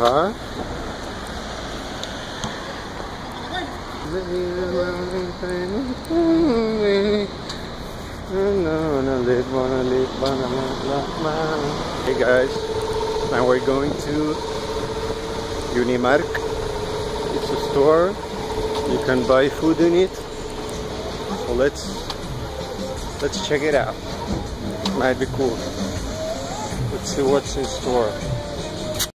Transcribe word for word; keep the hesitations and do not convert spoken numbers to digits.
car. Hey guys, now we're going to Unimark. It's a store, you can buy food in it. So let's let's check it out. Might be cool. Let's see what's in store.